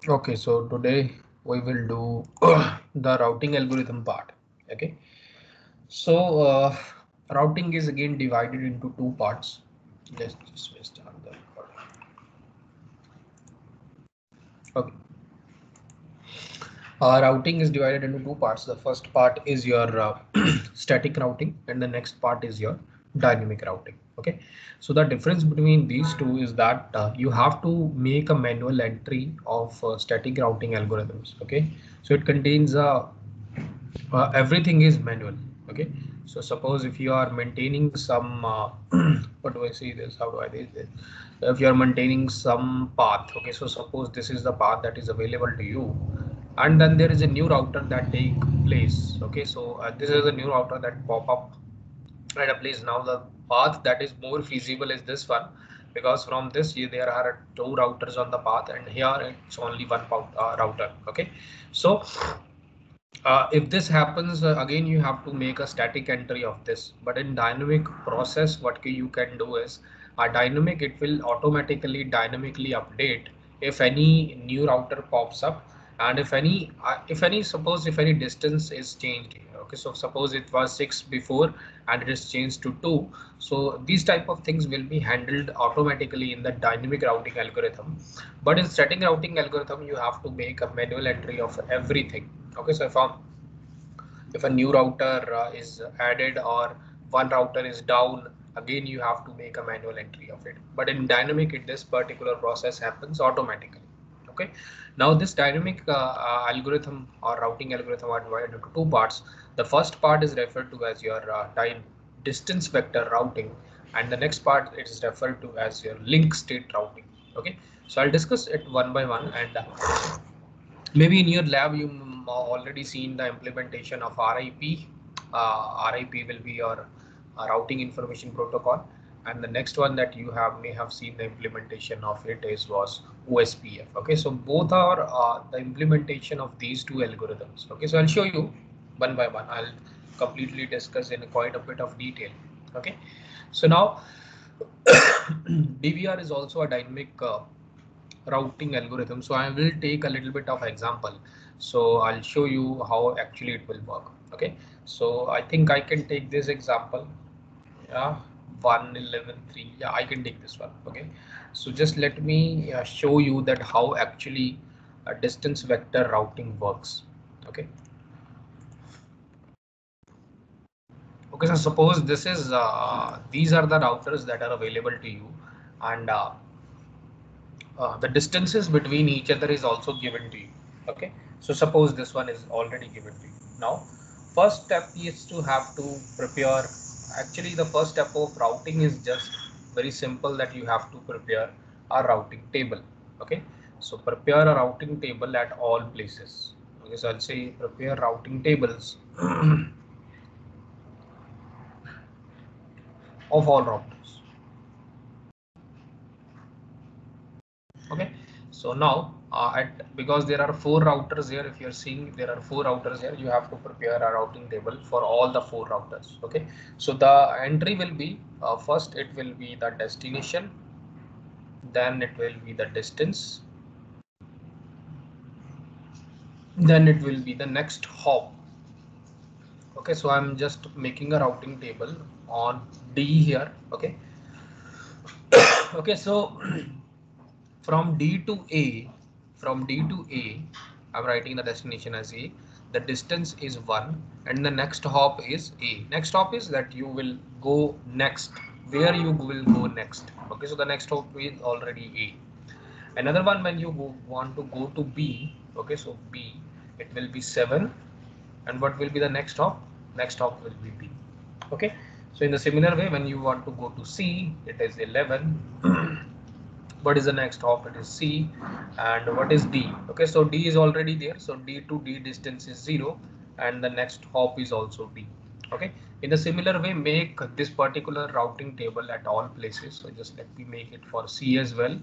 Okay, so today we will do the routing algorithm part. Okay, so routing is again divided into two parts. Let's just restart the recording. Okay, routing is divided into two parts. The first part is your static routing, and the next part is your dynamic routing. Okay, so the difference between these two is that you have to make a manual entry of static routing algorithms. Okay, so it contains a everything is manual. Okay, so suppose if you are maintaining some what do I say this, how do I say this, if you are maintaining some path. Okay, so suppose this is the path that is available to you, and then there is a new router that take place. Okay, so this is a new router that pop up at a place. Now the path that is more feasible is this one, because from this there are two routers on the path, and here it's only one router. Okay, so if this happens again, you have to make a static entry of this. But in dynamic process, what you can do is a dynamic, it will automatically dynamically update if any new router pops up, and if any suppose if any distance is changed here. Okay, so suppose it was 6 before and it is changed to 2, so these type of things will be handled automatically in the dynamic routing algorithm. But in static routing algorithm, you have to make a manual entry of everything. Okay, so if a new router is added or one router is down, again you have to make a manual entry of it. But in dynamic, this particular process happens automatically. Okay, now this dynamic algorithm or routing algorithm are divided into two parts. The first part is referred to as your distance vector routing, and the next part is referred to as your link state routing. Okay, so I'll discuss it one by one, and maybe in your lab you already seen the implementation of RIP. RIP will be your routing information protocol, and the next one that you have may have seen the implementation of it is was OSPF. Okay, so both are the implementation of these two algorithms. Okay, so I'll show you one by one. I'll completely discuss in quite a bit of detail. Okay, so now DVR is also a dynamic routing algorithm. So I will take a little bit of example. So I'll show you how actually it will work. Okay. So I think I can take this example. Yeah. 111.3. Yeah, I can take this one. Okay. So just let me show you that how actually distance vector routing works. Okay. Okay. So suppose this is these are the routers that are available to you, and the distances between each other is also given to you. Okay, so suppose this one is already given to you. Now first step is to have to prepare. Actually the first step of routing is just very simple, that you have to prepare a routing table. Okay, so prepare a routing table at all places. Okay, so I'll say prepare routing tables of all routers. Okay, so now because there are four routers here, if you're seeing there are four routers here, you have to prepare a routing table for all the four routers. Okay, so the entry will be first it will be the destination, then it will be the distance, then it will be the next hop. Okay, so I'm just making a routing table on D here. Okay, okay, so from D to A, from D to A, I'm writing the destination as A. The distance is 1, and the next hop is A. Next hop is that you will go next, where you will go next. Okay, so the next hop is already A. Another one, when you want to go to B, okay, so B, it will be 7, and what will be the next hop? Next hop will be B. Okay, so in the similar way, when you want to go to C, it is 11. What is the next hop? It is C. And what is D? Okay, so D is already there, so D to D distance is 0, and the next hop is also D. Okay, in a similar way, make this particular routing table at all places. So just let me make it for C as well.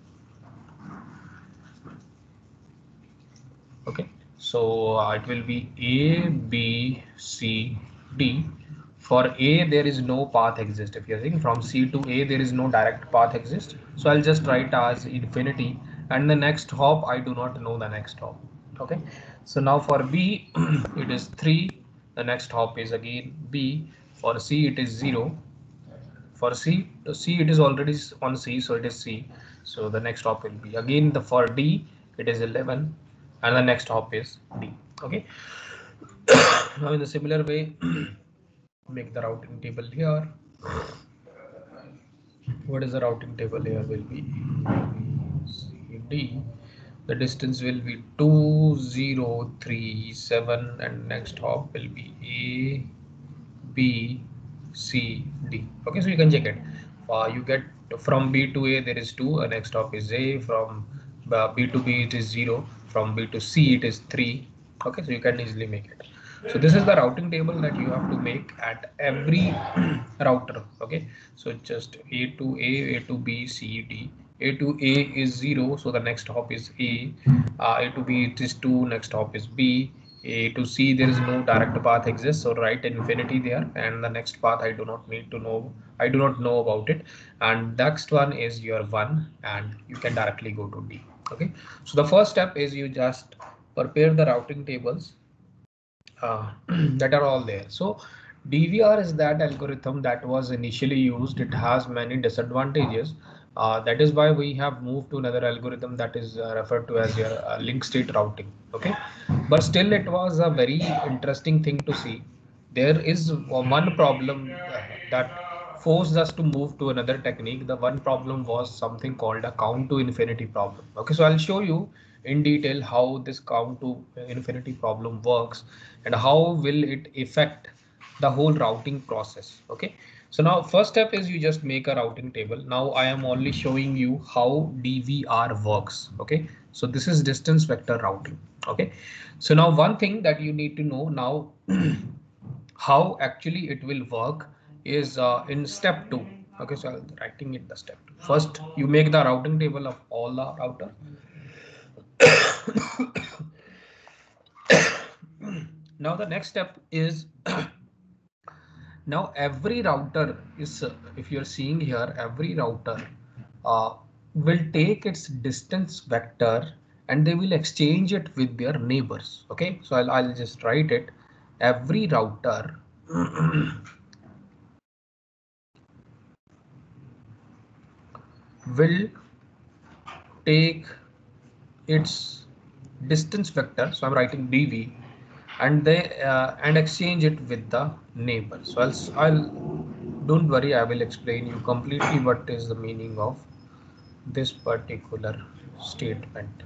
Okay, so it will be A, B, C, D. For A there is no path exist. If you're saying from C to A there is no direct path exist, so I'll just write as infinity, and the next hop I do not know the next hop. Okay, so now for B it is 3, the next hop is again B. For C it is 0. For C it is already on C, so it is C, so the next hop will be again the for D it is 11 and the next hop is D. Okay, now in the similar way make the routing table here. What is the routing table here will be C, D. The distance will be 2037 and next hop will be A, B, C, D. Okay, so you can check it. You get from B to A there is 2, next hop is A. From B to B it is 0. From B to C it is 3. Okay, so you can easily make it. So this is the routing table that you have to make at every router. Okay, so just A to A, A to B, C, D. A to A is 0, so the next hop is A. A to B it is 2, next hop is B. A to C there is no direct path exists, so write infinity there, and the next path I do not need to know, I do not know about it, and next one is your 1 and you can directly go to D. Okay, so the first step is you just prepare the routing tables that are all there. So DVR is that algorithm that was initially used. It has many disadvantages. That is why we have moved to another algorithm that is referred to as your link state routing. Okay, but still it was a very interesting thing to see. There is one problem that forced us to move to another technique. The one problem was something called a count to infinity problem. Okay, so I'll show you in detail how this count to infinity problem works and how will it affect the whole routing process. Okay, so now first step is you just make a routing table. Now I am only showing you how DVR works. Okay, so this is distance vector routing. Okay, so now one thing that you need to know now how actually it will work is in step 2. Okay, so I'm writing it the step 2. First you make the routing table of all the router. Now the next step is now every router is if you're seeing here, every router uh, will take its distance vector and they will exchange it with their neighbors. Okay, so I'll just write it. Every router will take its distance vector, so I'm writing dv, and they and exchange it with the neighbor. So I'll don't worry, I will explain you completely what is the meaning of this particular statement.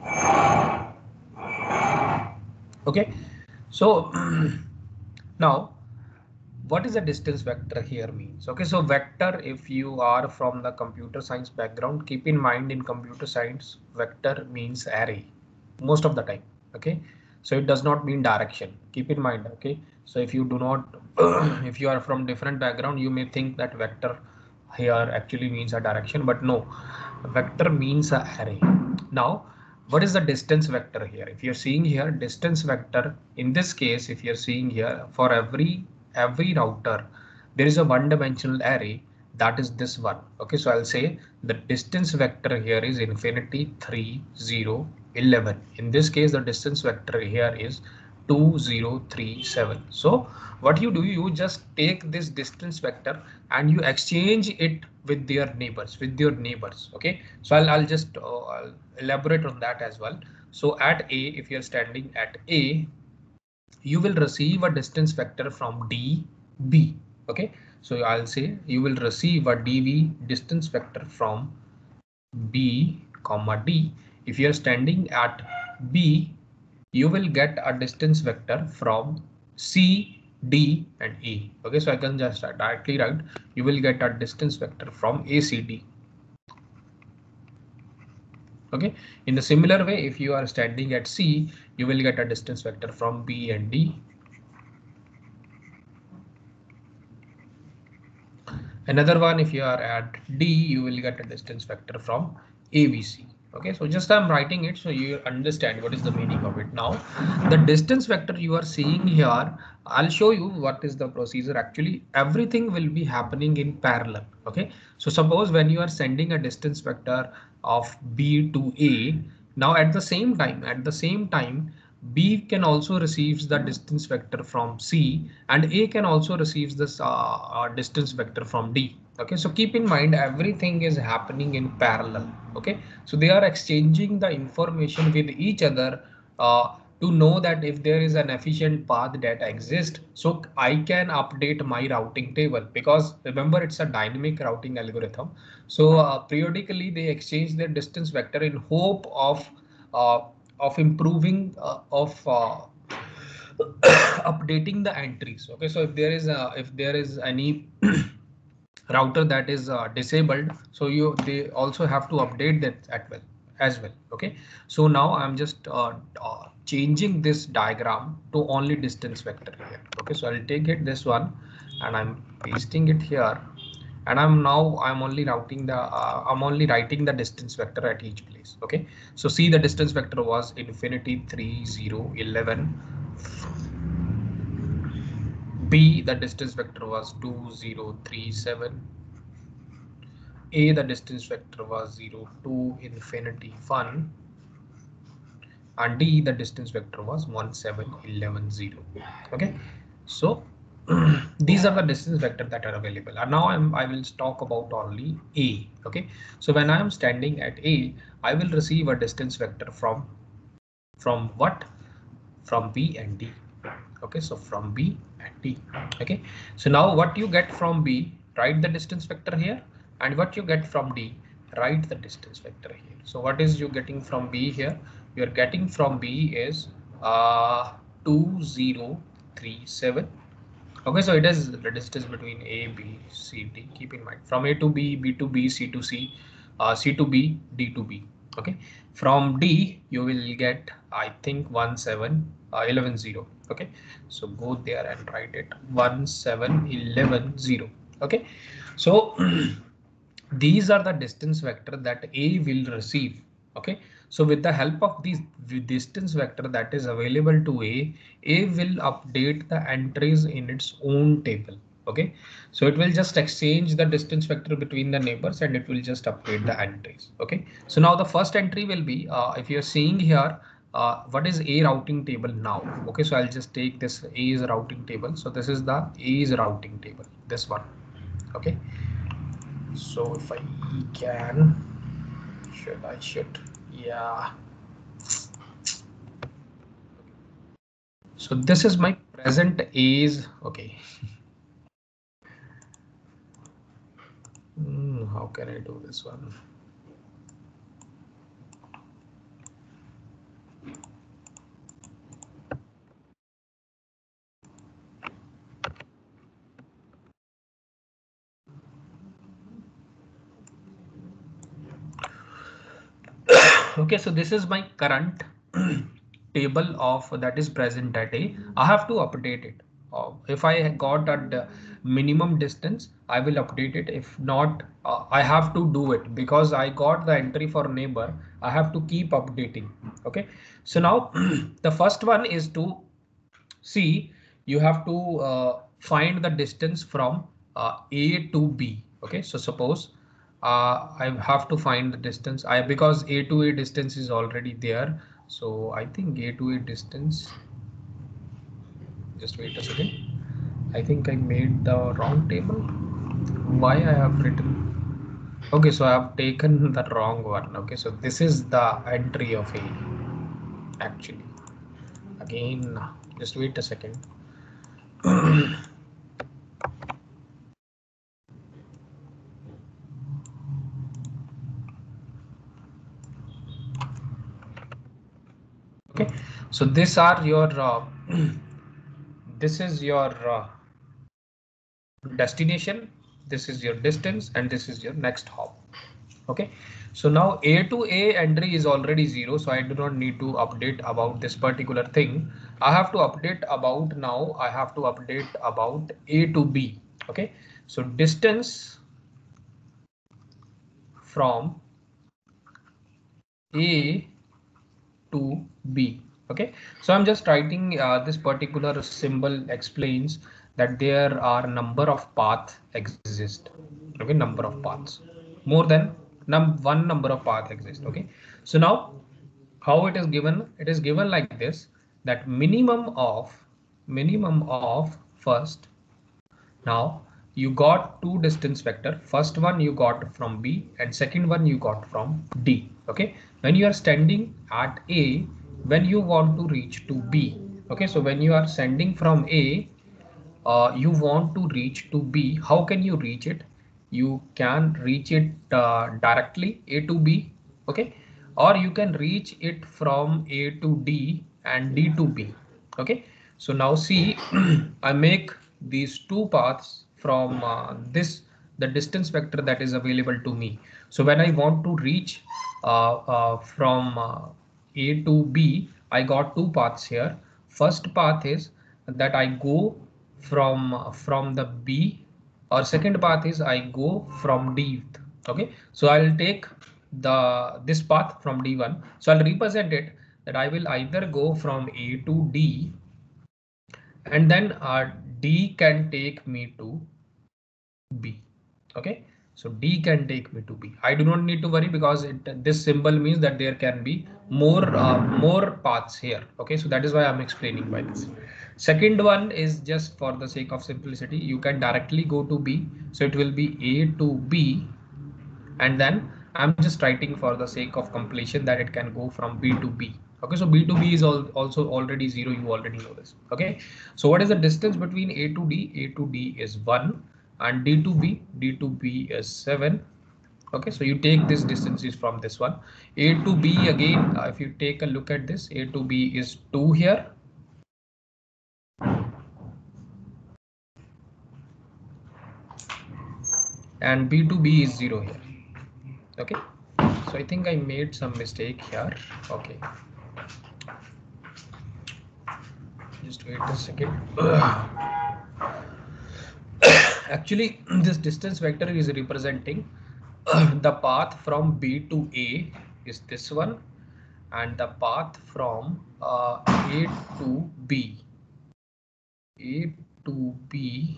Okay, so now what is a distance vector here means? Okay, so vector, if you are from the computer science background, keep in mind in computer science vector means array most of the time. Okay, so it does not mean direction, keep in mind. Okay, so if you do not if you are from different background, you may think that vector here actually means a direction, but no, vector means a array. Now what is the distance vector here? If you're seeing here distance vector, in this case if you're seeing here, for every router there is a one-dimensional array, that is this one. Okay, so I'll say the distance vector here is infinity 3 0 11. In this case the distance vector here is 2037. So what you do, you just take this distance vector and you exchange it with their neighbors. Okay, so I'll just I'll elaborate on that as well. So at A, if you're standing at A, you will receive a distance vector from DB. Okay, so I'll say you will receive a DV distance vector from B comma D. If you're standing at B, you will get a distance vector from C, D and E. Okay, so I can just directly write you will get a distance vector from ACD. Okay, in the similar way, if you are standing at C, you will get a distance vector from B and D. Another one, if you are at D, you will get a distance vector from ABC. Okay, so just I'm writing it so you understand what is the meaning of it. Now the distance vector you are seeing here, I'll show you what is the procedure. Actually everything will be happening in parallel. Okay, so suppose when you are sending a distance vector of B to A. Now at the same time, B can also receives the distance vector from C, and A can also receives this distance vector from D. Okay, so keep in mind everything is happening in parallel. Okay, so they are exchanging the information with each other to know that if there is an efficient path that exists, so I can update my routing table, because remember it's a dynamic routing algorithm. So periodically they exchange their distance vector in hope uh, of improving updating the entries. Okay, so if there is any router that is disabled, so they also have to update that as well. Okay, so now I'm just changing this diagram to only distance vector here. Okay, so I'll take it this one and I'm pasting it here, and I'm only routing the I'm only writing the distance vector at each place. Okay, so see, the distance vector was infinity 3 0 11. B, the distance vector was 2 0 3 7. A, the distance vector was 0 2 infinity 1, and D, the distance vector was 1 7 11 0. Okay, so these are the distance vector that are available, and now I will talk about only A. Okay, so when I am standing at A, I will receive a distance vector from what? From B and D. Okay, so from B and D. Okay, so now what you get from B, write the distance vector here, and what you get from D, write the distance vector here. So what is you getting from B here? You're getting from B is 2037. Okay, so it is the distance between A, B, C, D. Keep in mind, from A to B, B to B, C to C, C to B, D to B. Okay, from D you will get, I think, 1 7 11 0. Okay, so go there and write it 1 7 11 0. Okay, so these are the distance vector that A will receive. Okay, so with the help of these distance vector that is available to A will update the entries in its own table. Okay, so it will just exchange the distance vector between the neighbors and it will just update the entries. Okay, so now the first entry will be, if you're seeing here, what is A routing table now? Okay, so I'll just take this A's routing table. So this is the A's routing table, this one. Okay, so if I can, should, yeah. So this is my present A's. Okay. How can I do this one? Okay, so this is my current table of that is present at A. I have to update it. If I got at minimum distance, I will update it. If not, I have to do it because I got the entry for neighbor. I have to keep updating. Okay, so now the first one is to see, you have to find the distance from A to B. Okay, so suppose I have to find the distance because A to A distance is already there. So I think A to A distance, just wait a second. I think I made the wrong table. Why I have written? Okay, so I have taken the wrong one. Okay, so this is the entry of A actually. Again, just wait a second. Okay, so these are your this is your destination, this is your distance, and this is your next hop. Okay, so now A to A entry is already 0, so I do not need to update about this particular thing. I have to update about, now I have to update about A to B. Okay, so distance from A to B. Okay, so I'm just writing this particular symbol explains that there are number of paths exist. Okay, number of paths, more than one number of path exists. Okay, so now how it is given? It is given like this, that minimum of first. Now you got two distance vector. First one you got from B and second one you got from D. Okay, when you are standing at A, when you want to reach to B. Okay, so when you are sending from A, you want to reach to B. How can you reach it? You can reach it directly A to B. Okay, or you can reach it from A to D and D to B. Okay, so now see, I make these two paths from the distance vector that is available to me. So when I want to reach from A to B, I got two paths here. First path is that I go from the B, or second path is I go from D. Okay, so I'll take this path from D1. So I'll represent it that I will either go from A to D, and then D can take me to B. Okay, so D can take me to B. I do not need to worry because this symbol means that there can be more paths here. Okay, so that is why I'm explaining by this. Second one is just for the sake of simplicity. You can directly go to B, so it will be A to B, and then I'm just writing for the sake of completion that it can go from B to B. Okay, so B to B is also already 0. You already know this. Okay, so what is the distance between A to D? A to D is 1, and D to B? D to B is 7. Okay, so you take this distances from this one. A to B again, if you take a look at this, A to B is 2 here. And B to B is 0 here. Okay, so I think I made some mistake here. Okay, just wait a second. Actually, this distance vector is representing the path from B to A is this one, and the path from A to B. A to B.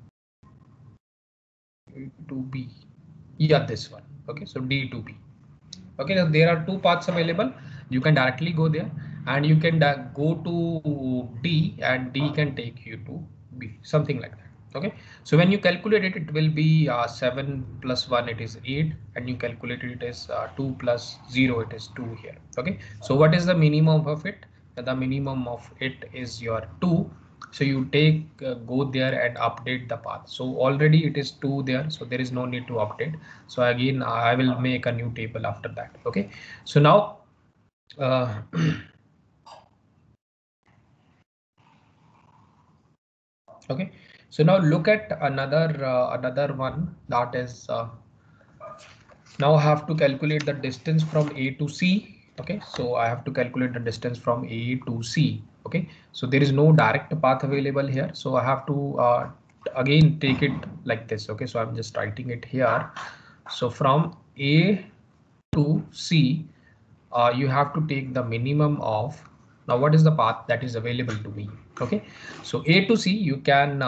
A to B. Yeah, this one. Okay, so D to B. Okay, now there are two paths available. You can directly go there, and you can go to D, and D can take you to B, something like that. Okay, so when you calculate it, it will be 7 plus 1, it is 8, and you calculate it as 2 plus 0, it is 2 here. Okay, so what is the minimum of it? The minimum of it is your 2. So you take go there and update the path. So already it is 2 there, so there is no need to update. So again I will make a new table after that. Okay, so now okay, so now look at another one, that is now I have to calculate the distance from A to C. Okay, so I have to calculate the distance from A to C. Okay, so there is no direct path available here, so I have to again take it like this. Okay, so I'm just writing it here. So from A to C, you have to take the minimum of, now what is the path that is available to me? Okay, so A to C, you can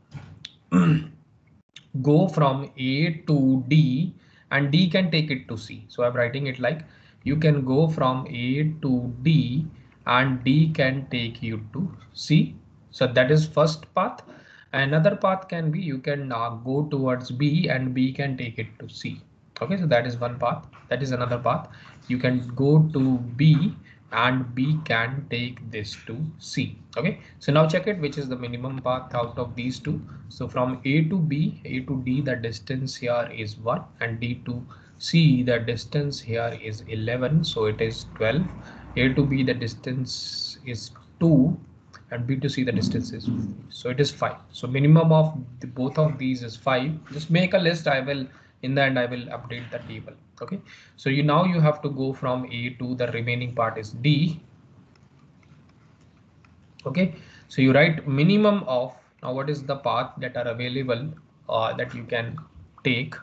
go from A to D, and D can take it to C. So I'm writing it like, you can go from A to D and D can take you to C. So that is first path. Another path can be, you can go towards B and B can take it to C. Okay, so that is one path. That is another path. You can go to B and B can take this to C. Okay, so now check it, which is the minimum path out of these two. So from A to B, A to D, the distance here is 1, and D to C, the distance here is 11, so it is 12. A to B, the distance is 2, and B to C, the distance is, so it is 5. So minimum of both of these is 5. Just make a list. I will, in the end I will update the table. Okay, so now you have to go from A to the remaining part is D. Okay, so you write minimum of, now what is the path that are available that you can take.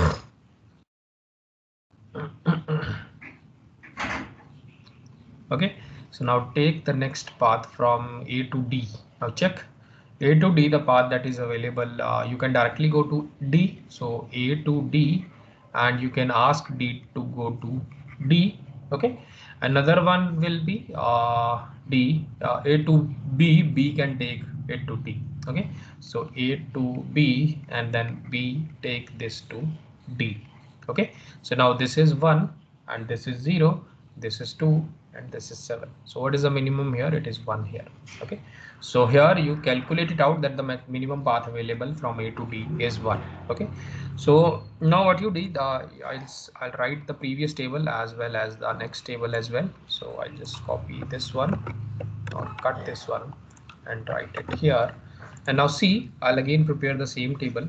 Okay, so now take the next path from A to D. Now check A to D, the path that is available. You can directly go to D. So A to D, and you can ask D to go to D. Okay, another one will be D, A to B, B can take A to D. Okay, so A to B and then B take this to D. Okay, so now this is 1 and this is 0, this is 2 and this is 7. So what is the minimum here? It is 1 here. Okay, so here you calculate it out that the minimum path available from A to D is 1. Okay, so now what you did, I'll write the previous table as well as the next table as well. So I'll just copy this one or cut this one and write it here. And now see, I'll again prepare the same table.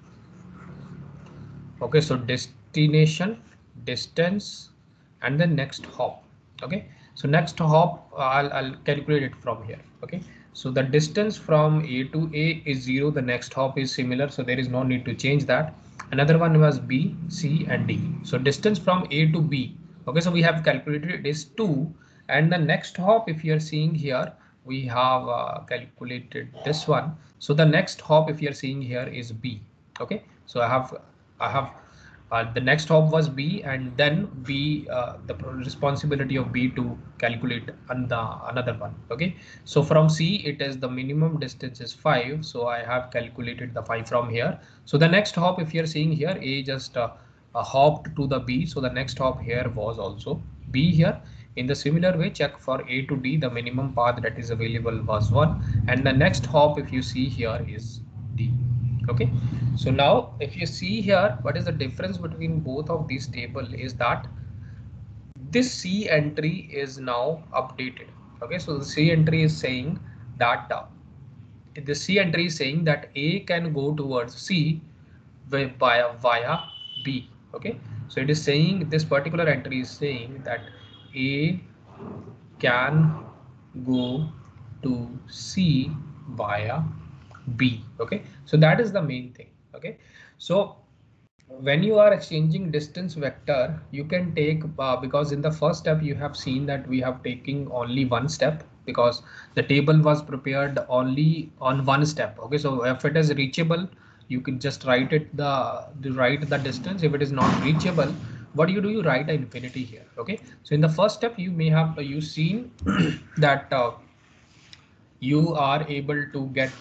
Okay, so destination, distance, and the next hop. Okay, so next hop, I'll calculate it from here. Okay, so the distance from A to A is 0, the next hop is similar, so there is no need to change that. Another one was B, C and D. So distance from A to B, okay, so we have calculated it is 2, and the next hop, if you are seeing here, we have calculated this one. So the next hop, if you are seeing here, is B. Okay, so I have the next hop was B, and then B, the responsibility of B to calculate another one. Okay, so from C it is the minimum distance is 5, so I have calculated the 5 from here. So the next hop, if you're seeing here, A just hopped to the B, so the next hop here was also B here. In the similar way, check for A to D, the minimum path that is available was 1, and the next hop, if you see here, is D. Okay, so now if you see here, what is the difference between both of these table is that this C entry is now updated. Okay, so the C entry is saying that the C entry is saying that A can go towards C via B. Okay, so it is saying, this particular entry is saying that A can go to C via B. Okay, so that is the main thing. Okay, so when you are exchanging distance vector, you can take because in the first step you have seen that we have taken only one step because the table was prepared only on one step. Okay, so if it is reachable, you can just write it write the distance. If it is not reachable, what do? You write an infinity here. Okay, so in the first step you may have you seen that you are able to get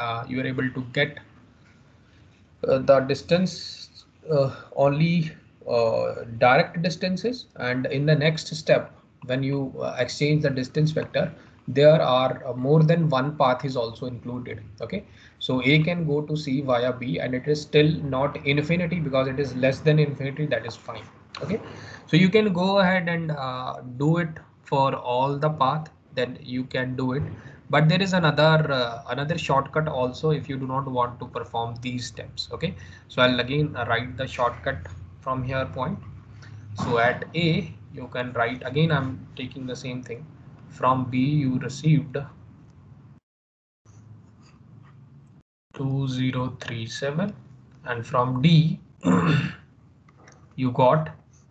the distance only direct distances, and in the next step when you exchange the distance vector, there are more than one path is also included. Okay, so A can go to C via B and it is still not infinity because it is less than infinity, that is fine. Okay, so you can go ahead and do it for all the path, then you can do it, but there is another shortcut also if you do not want to perform these steps. Okay, so I'll again write the shortcut from here point. So at A you can write, again I'm taking the same thing, from B you received 2037 and from D you got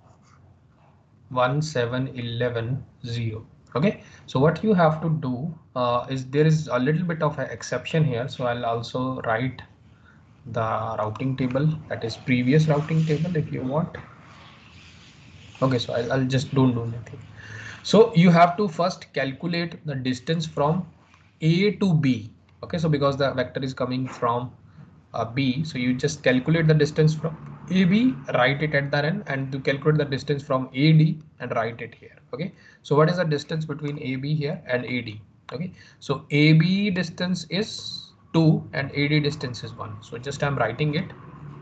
17110. Okay, so what you have to do is, there is a little bit of an exception here, so I'll also write the routing table, that is previous routing table if you want. Okay, so I'll just don't do anything. So you have to first calculate the distance from A to B. Okay, so because the vector is coming from B, so you just calculate the distance from AB, write it at the end, and to calculate the distance from AD and write it here. Okay, so what is the distance between AB here and AD? Okay, so AB distance is 2 and AD distance is 1. So just I'm writing it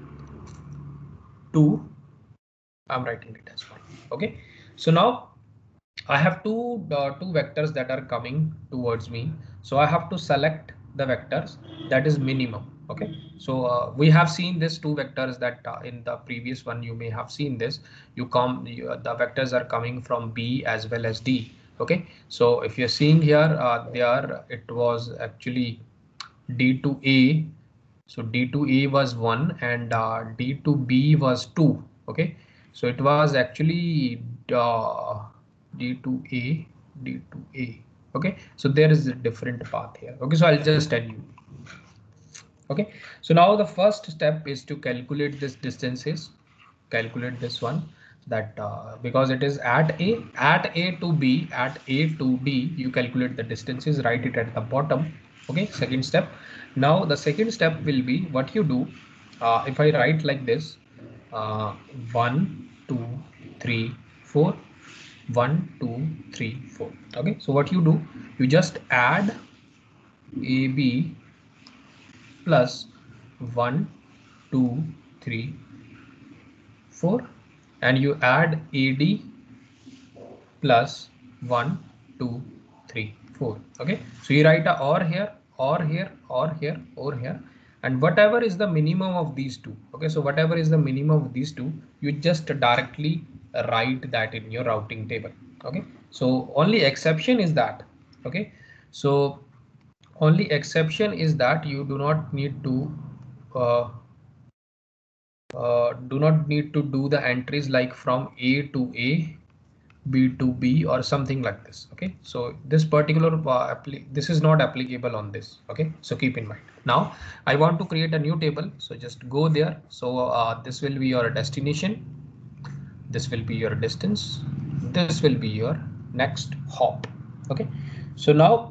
2. I'm writing it as 1. Okay, so now I have two vectors that are coming towards me, so I have to select the vectors that is minimum. Okay, so we have seen this two vectors that in the previous one you may have seen this. The vectors are coming from B as well as D. Okay, so if you're seeing here, it was actually D to A. So D to A was 1 and D to B was 2. Okay, so it was actually D to A, D to A. Okay, so there is a different path here. Okay, so I'll just tell you. Okay, so now the first step is to calculate this distances. calculate this one, that because it is at A to B, at A to D, you calculate the distances, write it at the bottom. Okay, second step. Now the second step will be what you do. If I write like this, 1 2 3 4, 1 2 3 4. Okay, so what you do, you just add AB plus 1 2 3 4, and you add AD plus 1 2 3 4. Okay, so you write a or here, or here, or here, or here, and whatever is the minimum of these two. Okay, so whatever is the minimum of these two, you just directly write that in your routing table. Okay, so only exception is that. Okay, so only exception is that you uh, do not need to do the entries like from A to A, B to B, or something like this. Okay, so this particular this is not applicable on this. Okay, so keep in mind. Now I want to create a new table, so just go there. So this will be your destination, this will be your distance, this will be your next hop. Okay, so now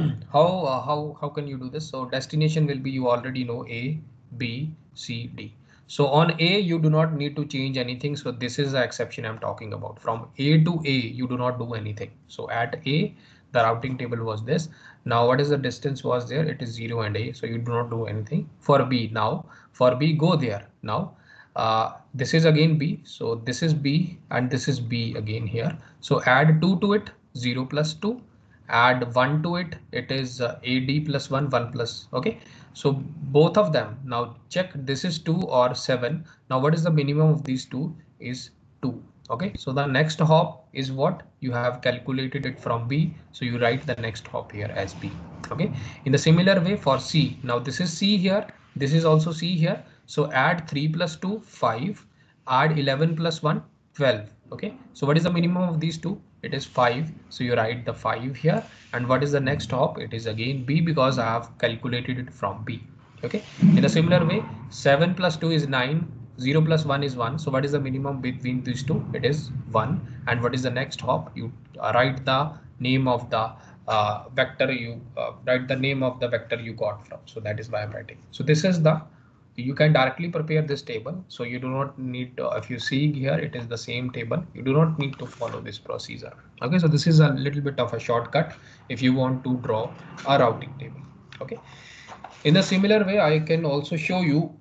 how can you do this? So destination will be, you already know, A B C D. So on A you do not need to change anything, so this is the exception I'm talking about. From A to A you do not do anything. So at A the routing table was this. Now what is the distance was there? It is 0 and A, so you do not do anything. For B, now for B, go there. Now this is again B, so this is B and this is B again here. So add 2 to it, 0 plus 2, add 1 to it, it is AD plus 1, 1 plus. Okay, so both of them, now check, this is 2 or 7. Now what is the minimum of these two? Is 2. Okay, so the next hop is what you have calculated it from B, so you write the next hop here as B. Okay, in the similar way for C, now this is C here, this is also C here, so add 3 plus 2, 5, add 11 plus 1, 12. Okay, so what is the minimum of these two? It is 5, so you write the 5 here. And what is the next hop? It is again B, because I have calculated it from B. Okay, in a similar way, 7 plus 2 is 9, 0 plus 1 is 1. So what is the minimum between these two? It is 1. And what is the next hop? You write the name of the vector, you write the name of the vector you got from. So that is why I'm writing. So this is the, you can directly prepare this table, so you do not need to, if you see here, it is the same table, you do not need to follow this procedure. Okay, so this is a little bit of a shortcut if you want to draw a routing table. Okay, in a similar way I can also show you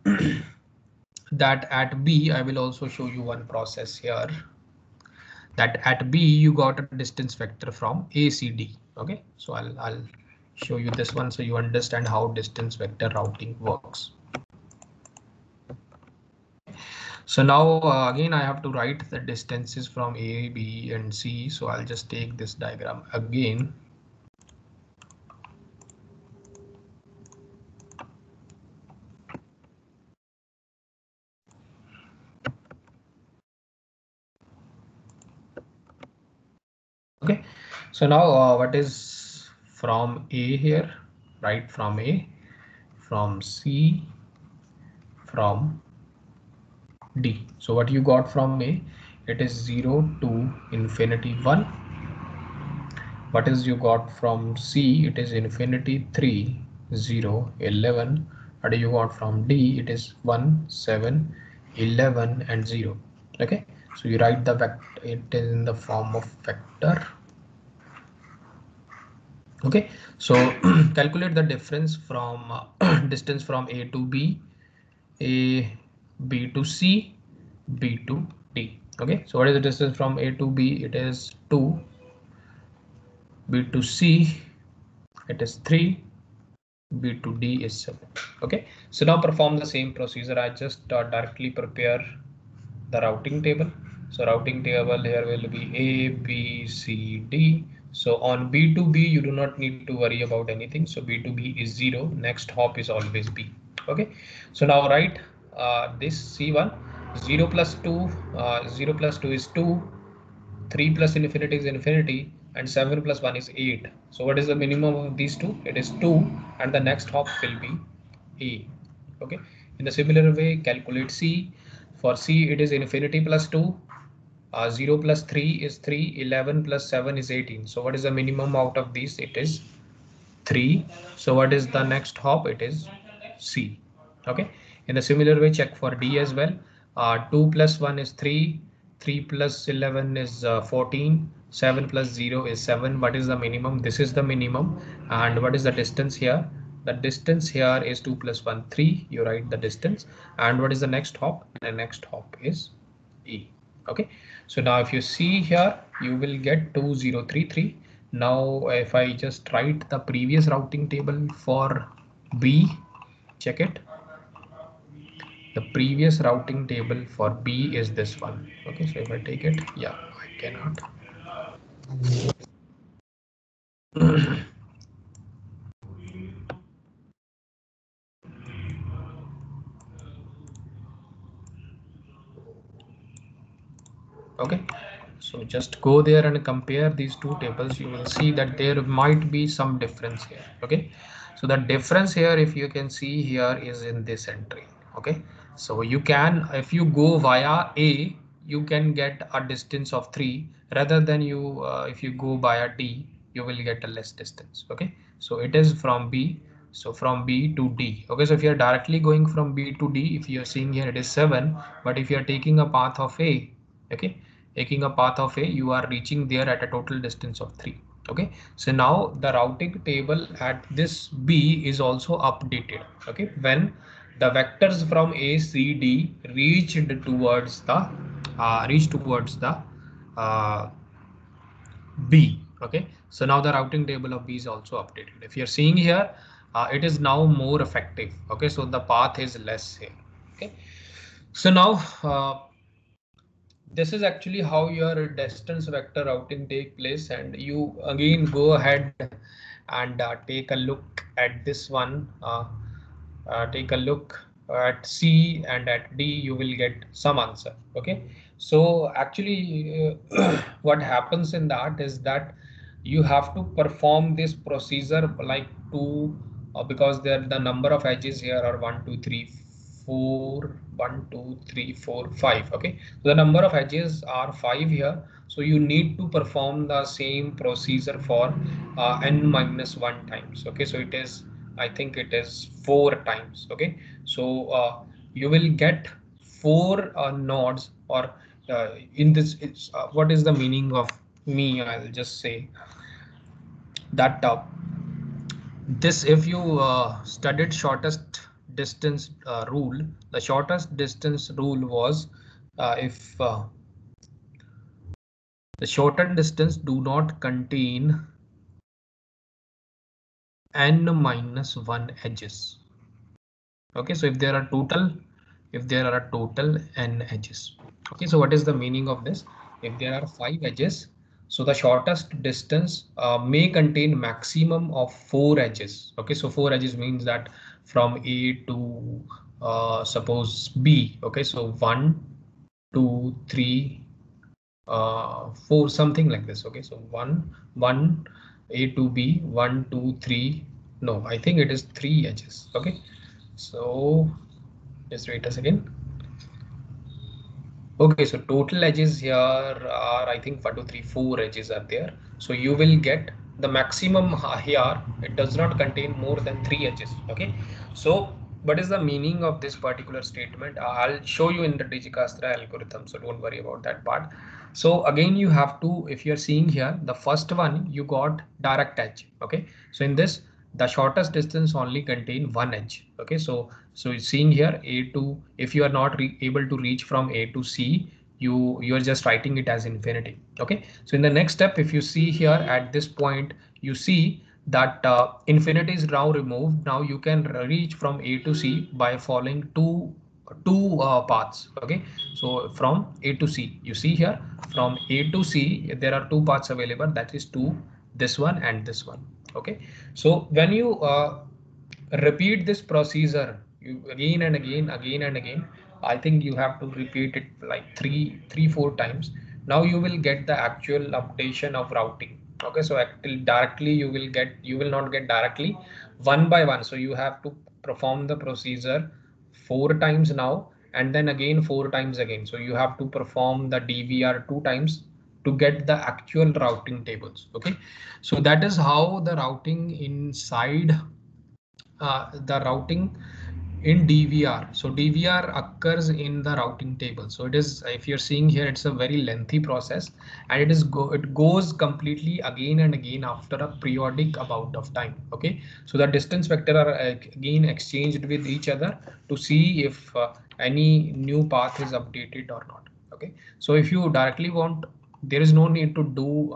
that at B, I will also show you one process here, that at B you got a distance vector from ACD. Okay, so I'll show you this one so you understand how distance vector routing works. So now again I have to write the distances from A, B and C. So I'll just take this diagram again. Okay, so now what is from A here? Right, from A, from C, from D. So what you got from A? It is 0 to infinity 1. What is you got from C? It is infinity 3, 0, 11. What do you got from D? It is 1, 7, 11 and 0. Okay, so you write the vector, it is in the form of vector. Okay, so calculate the difference from distance from A to B, B to C, B to D. Okay, so what is the distance from A to B? It is 2. B to C, it is 3. B to D is 7. Okay, so now perform the same procedure. I just directly prepare the routing table. So routing table here will be A, B, C, D. So on B to B, you do not need to worry about anything. So B to B is 0. Next hop is always B. Okay, so now write this C1, 0 plus 2, 0 plus 2 is 2, 3 plus infinity is infinity, and 7 plus 1 is 8. So what is the minimum of these two? It is 2, and the next hop will be A. Okay, in the similar way calculate C. For C, it is infinity plus 2. 0 plus 3 is 3. 11 plus 7 is 18. So what is the minimum out of these? It is 3. So what is the next hop? It is C. Okay. In a similar way, check for D as well. 2 plus 1 is 3. 3 plus 11 is 14. 7 plus 0 is 7. What is the minimum? This is the minimum. And what is the distance here? The distance here is 2 plus 1, 3. You write the distance. And what is the next hop? The next hop is E. Okay. So now if you see here, you will get 2033. Now if I just write the previous routing table for B, check it. The previous routing table for B is this one. Okay, so if I take it, yeah, I cannot. Okay, so just go there and compare these two tables. You will see that there might be some difference here. Okay, so the difference here, if you can see here, is in this entry. Okay, so you can, if you go via A, you can get a distance of 3 rather than you if you go via D, you will get a less distance. Okay, so it is from B, so from B to D. Okay, so if you are directly going from B to D, if you are seeing here, it is 7, but if you are taking a path of A, okay, taking a path of A, you are reaching there at a total distance of 3. Okay, so now the routing table at this B is also updated. Okay, when the vectors from A, C, D reach towards the uh, B. Okay, so now the routing table of B is also updated. If you're seeing here, it is now more effective. Okay, so the path is less here. Okay, so now this is actually how your distance vector routing take place, and you again go ahead and take a look at this one. Take a look at C and at D, you will get some answer. Okay, so actually what happens in that is that you have to perform this procedure like two because there the number of edges here are 1 2 3 4 1 2 3 4 5. Okay, so the number of edges are 5 here, so you need to perform the same procedure for n minus 1 times. Okay, so it is, I think it is 4 times. Okay, so you will get 4 nodes, or in this, it's what is the meaning of me, I'll just say that this, if you studied shortest distance rule, the shortest distance rule was if the shortened distance do not contain n minus 1 edges. Okay, so if there are total n edges. Okay, so what is the meaning of this? If there are 5 edges, so the shortest distance may contain maximum of 4 edges. Okay, so 4 edges means that from A to suppose B. Okay, so 1 2 3 4, something like this. Okay, so 1 A to B, 1 2 3, no, I think it is 3 edges. Okay, so just wait a second. Okay, so total edges here are, I think 1 2 3 4 edges are there. So you will get the maximum here. It does not contain more than 3 edges. Okay, so what is the meaning of this particular statement? I'll show you in the Digicastra algorithm, so don't worry about that part. So again, you have to, if you're seeing here, the first one you got direct edge. Okay, so in this, the shortest distance only contain one edge. Okay, so seeing here A to, if you are not able to reach from A to C, you're just writing it as infinity. Okay, so in the next step, if you see here at this point, you see that infinity is now removed. Now you can reach from A to C by following two paths. Okay, so from A to C, you see here from A to C there are two paths available, that is this one and this one. Okay, so when you repeat this procedure, you again and again, I think you have to repeat it like three, 4 times. Now you will get the actual updation of routing. Okay, so actually directly you will not get directly one by one. So you have to perform the procedure 4 times now, and then again 4 times again. So you have to perform the DVR 2 times to get the actual routing tables. Okay, so that is how the routing inside the routing in DVR. So DVR occurs in the routing table. So it is, if you're seeing here, it's a very lengthy process, and it goes completely again and again after a periodic amount of time. Okay, so the distance vector are again exchanged with each other to see if any new path is updated or not. Okay, so if you directly want, there is no need to do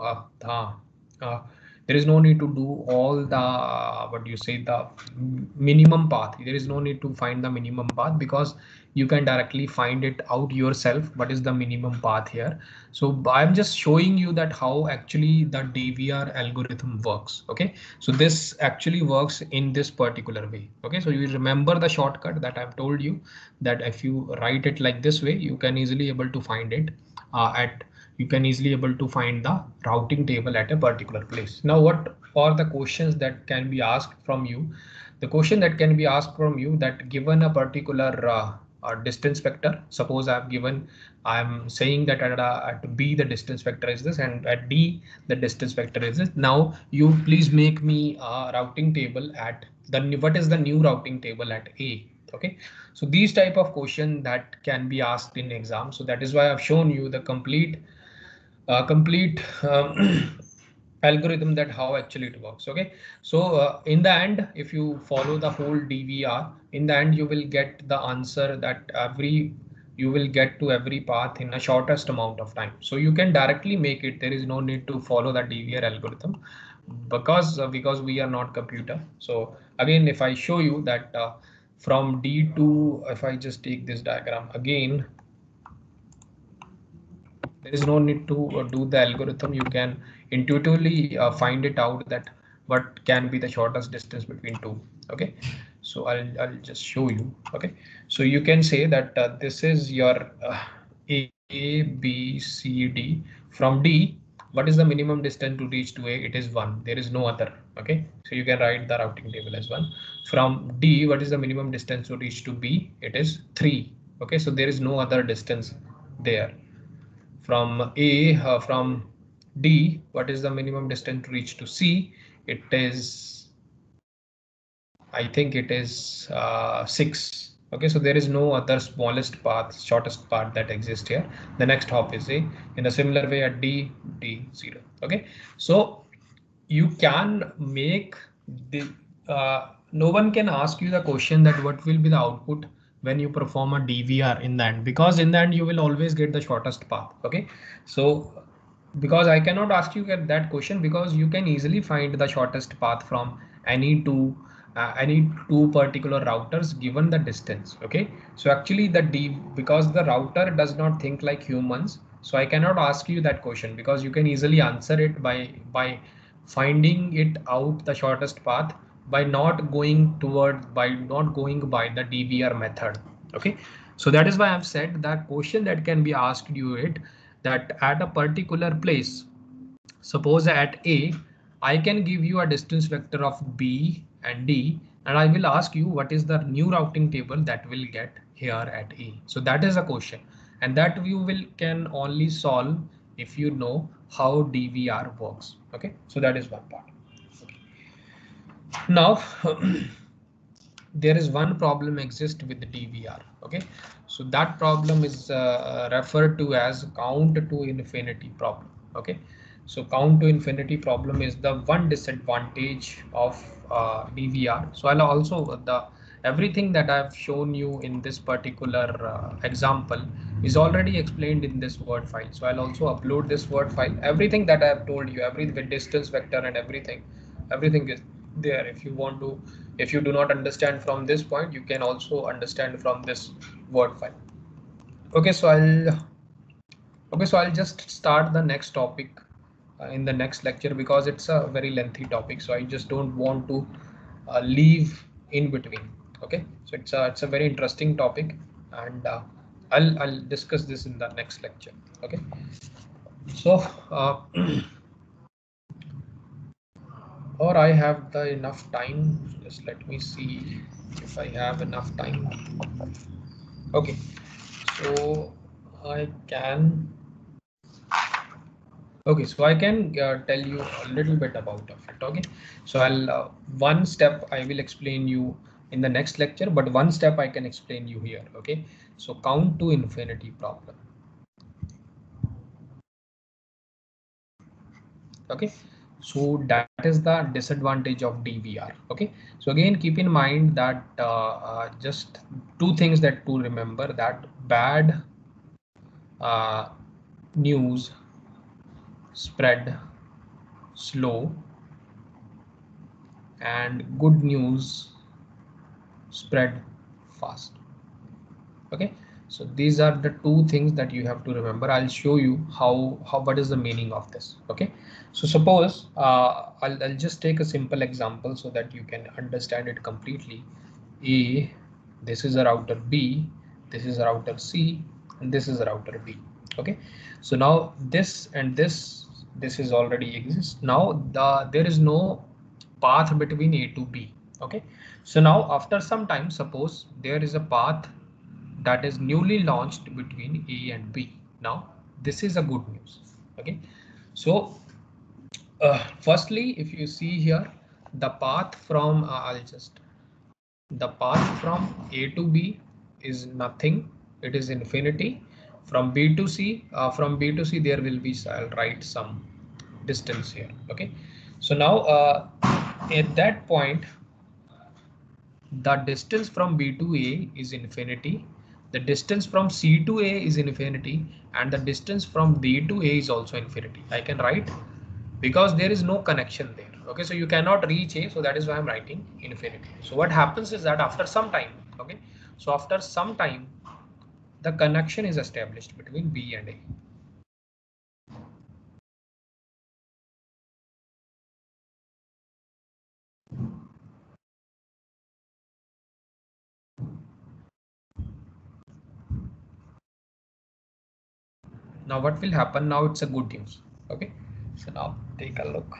there is no need to do all the what do you say, the minimum path. There is no need to find the minimum path, because you can directly find it out yourself what is the minimum path here. So I'm just showing you that how actually the DVR algorithm works. Okay, so this actually works in this particular way. Okay, so you remember the shortcut that I've told you, that if you write it like this way, you can easily able to find it at you can easily able to find the routing table at a particular place. Now, what are the questions that can be asked from you? The question that can be asked from you, that given a particular distance vector, suppose I'm saying that at B the distance vector is this, and at D the distance vector is this. Now you please make me a routing table at what is the new routing table at A. Okay, so these type of question that can be asked in exam. So that is why I've shown you the complete algorithm, that how actually it works. Okay, so in the end, if you follow the whole DVR, in the end you will get the answer that you will get to every path in a shortest amount of time. So you can directly make it. There is no need to follow the DVR algorithm, because we are not computer. So again, if I show you that from D to, if I just take this diagram again, there is no need to do the algorithm. You can intuitively find it out that what can be the shortest distance between two. Okay, so I'll just show you. Okay, so you can say that this is your A, B, C, D. From D, what is the minimum distance to reach to A? It is 1. There is no other. Okay, so you can write the routing table as 1. From D, what is the minimum distance to reach to B? It is 3. Okay, so there is no other distance there. From D, what is the minimum distance to reach to C? It is, I think it is 6. Okay, so there is no other smallest path, shortest path that exists here. The next hop is A. In a similar way at D 0. Okay, so you can make the no one can ask you the question that what will be the output when you perform a DVR in the end, because in the end you will always get the shortest path. Okay, so because I cannot ask you that question, because you can easily find the shortest path from any two particular routers given the distance. Okay, so actually because the router does not think like humans, so I cannot ask you that question, because you can easily answer it by finding it out the shortest path by not going by the DVR method. Okay, so that is why I've said that question that can be asked you it, that at a particular place, suppose at A, I can give you a distance vector of B and D, and I will ask you what is the new routing table that will get here at A. So that is a question, and that you can only solve if you know how DVR works. Okay, so that is one part. Okay. Now there is one problem exists with the DVR. Okay, so that problem is referred to as count to infinity problem. Okay, so count to infinity problem is the one disadvantage of DVR. So I'll also the everything that I've shown you in this particular example is already explained in this Word file. So I'll also upload this Word file. Everything that I've told you, every distance vector and everything is there. If you do not understand from this point, you can also understand from this Word file. Okay, so I'll just start the next topic in the next lecture, because it's a very lengthy topic, so I just don't want to leave in between. Okay, so it's a very interesting topic, and I'll discuss this in the next lecture. Okay, so or I have the enough time. Just let me see if I have enough time. Okay, So I can. Okay, so I can tell you a little bit about of it. Okay, so I'll one step I will explain you in the next lecture, but one step I can explain you here. Okay, so count to infinity problem. Okay, so that is the disadvantage of DVR. Okay, so again keep in mind that just two things that to remember, that bad uh, news spread slow and good news spread fast. Okay, so these are the two things that you have to remember. I'll show you how what is the meaning of this. Okay, so suppose I'll just take a simple example so that you can understand it completely. A, this is a router. B, this is a router. C, and this is a router D. Okay, so now this and this is already exists. Now there is no path between A to B. Okay, so now after some time, suppose there is a path that is newly launched between A and B. Now this is a good news. Okay, so firstly, if you see here, the path from the path from A to B is nothing. It is infinity. From B to C, there will be, I'll write some distance here. Okay, so now at that point, the distance from B to A is infinity. The distance from C to A is infinity, and the distance from D to A is also infinity. I can write because there is no connection there. Okay, so you cannot reach A, so that is why I'm writing infinity. So what happens is that after some time, okay, so after some time, the connection is established between B and A. Now what will happen? Now it's a good news. Okay, so now take a look.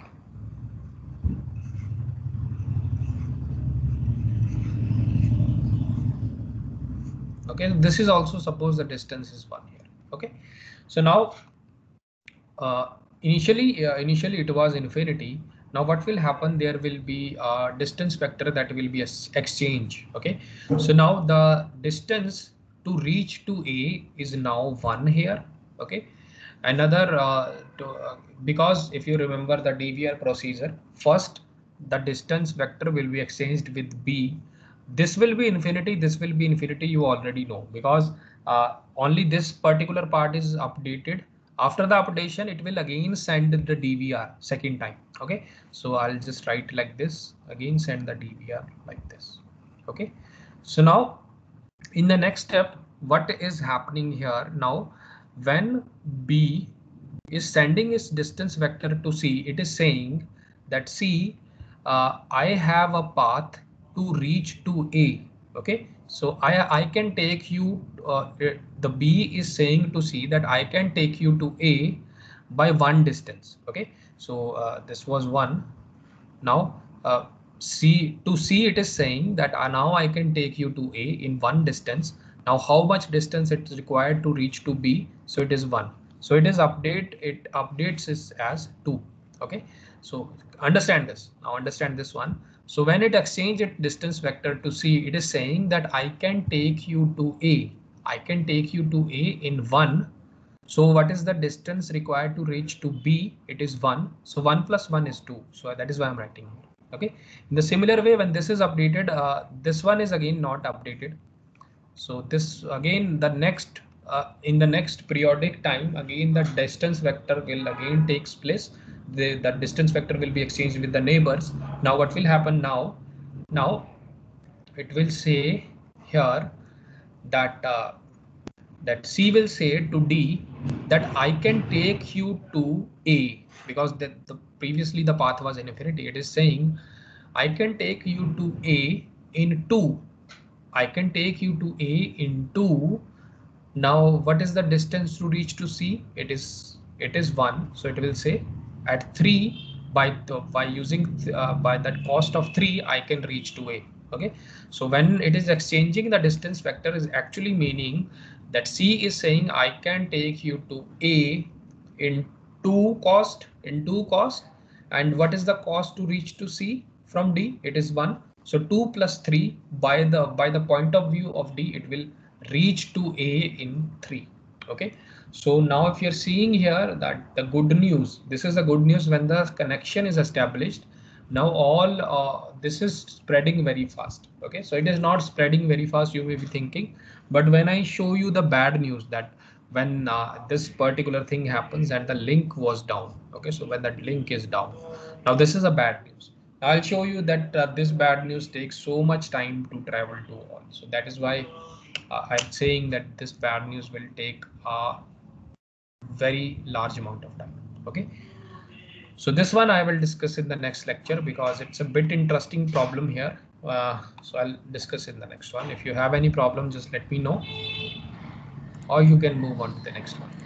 Okay, this is also, suppose the distance is 1 here. Okay, so now uh, initially it was infinity. Now what will happen, there will be a distance vector that will be a exchange. Okay, so now the distance to reach to A is now 1 here. Okay, another because if you remember the DVR procedure, first the distance vector will be exchanged with B. This will be infinity, this will be infinity, you already know, because only this particular part is updated. After the updation, it will again send the DVR second time. Okay, so I'll just write like this, again send the DVR like this. Okay, so now in the next step, what is happening here now, when B is sending its distance vector to C, it is saying that C, I have a path to reach to A. Okay, so I can take you, the B is saying to C that I can take you to A by one distance. Okay, so this was one. Now C it is saying that now I can take you to A in one distance. Now how much distance it is required to reach to B? So it is 1. So it updates this as 2. Okay, so understand this. Now understand this one. So when it exchanges its distance vector to C, it is saying that I can take you to A. I can take you to A in 1. So what is the distance required to reach to B? It is 1. So 1 plus 1 is 2. So that is why I'm writing here. Okay. In the similar way, when this is updated, this one is again not updated. So this again, the next in the next periodic time, again the distance vector will again takes place. The distance vector will be exchanged with the neighbors. Now what will happen now? Now it will say here that that C will say to D that I can take you to A, because the previously the path was infinity. It is saying I can take you to A in 2. I can take you to A in 2. Now what is the distance to reach to C? It is 1. So it will say at 3, by using by that cost of 3 I can reach to A. Okay, so when it is exchanging the distance vector, is actually meaning That C is saying I can take you to A in two cost. And what is the cost to reach to C from D? It is 1. So 2 plus 3 by the point of view of D, it will reach to A in 3. Okay. So now if you're seeing here that the good news, this is the good news when the connection is established. Now all this is spreading very fast. Okay, so it is not spreading very fast, you may be thinking, but when I show you the bad news, that when this particular thing happens and the link was down. Okay, so when that link is down, now this is a bad news. I'll show you that this bad news takes so much time to travel to all. So that is why I'm saying that this bad news will take a very large amount of time. Okay, so this one I will discuss in the next lecture because it's a bit interesting problem here. So I'll discuss in the next one. If you have any problem, just let me know, or you can move on to the next one.